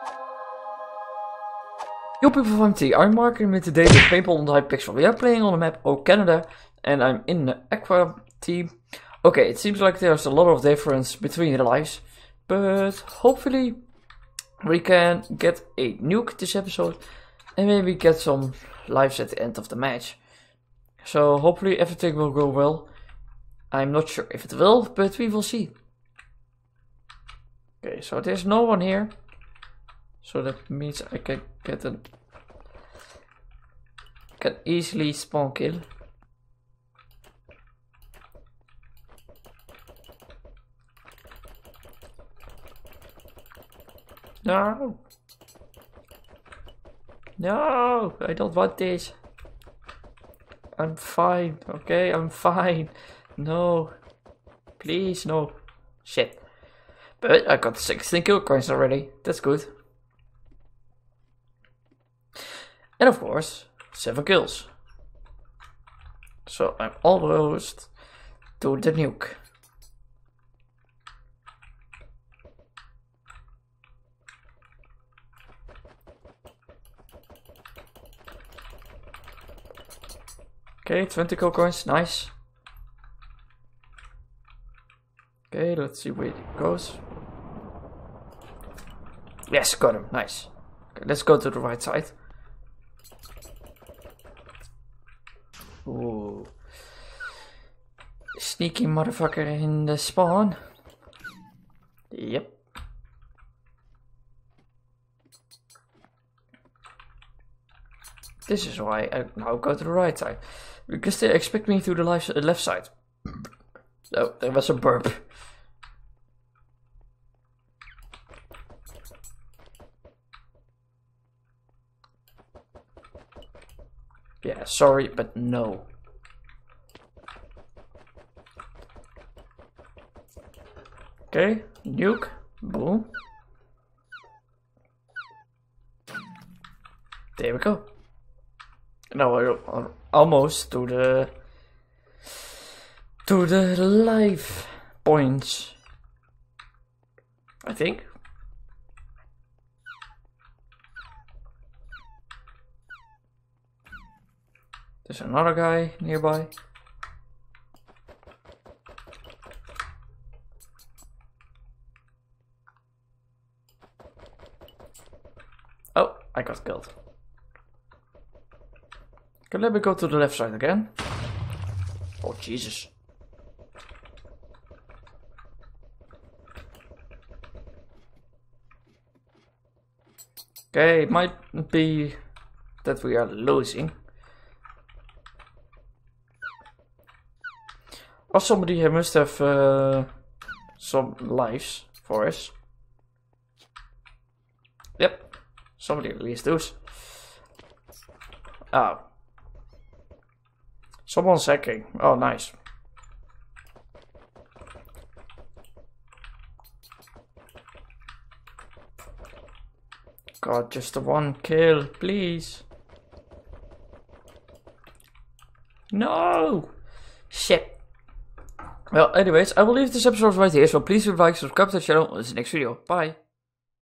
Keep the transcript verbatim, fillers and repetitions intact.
Yo people from M T, I'm Mark and today with Paintball on the Hypixel. We are playing on the map O Canada and I'm in the Aqua team. Okay, it seems like there's a lot of difference between the lives, but hopefully we can get a nuke this episode and maybe get some lives at the end of the match. So hopefully everything will go well. I'm not sure if it will, but we will see. Okay, so there's no one here. So that means I can get an can easily spawn kill. No! No! I don't want this. I'm fine, okay? I'm fine. No. Please, no. Shit. But I got sixteen kill coins already. That's good. And of course, seven kills. So I'm almost to the nuke. Okay, twenty kill coins, nice. Okay, let's see where it goes. Yes, got him, nice. Okay, let's go to the right side. Ooh. Sneaky motherfucker in the spawn. Yep. This is why I now go to the right side. Because they expect me to the left, uh, left side. Oh, there was a burp. Yeah, sorry, but no. Okay, nuke, boom. There we go. Now we're almost to the to the life points, I think. There's another guy nearby. Oh, I got killed. Okay, let me go to the left side again. Oh, Jesus. Okay, it might be that we are losing. Or somebody here must have uh, some lives for us. Yep, somebody at least does. Oh. Someone's hacking. Oh, nice. God, just the one kill, please. No! Shit. Well, anyways, I will leave this episode right here, so please leave a like, subscribe to the channel, and see you in the next video. Bye!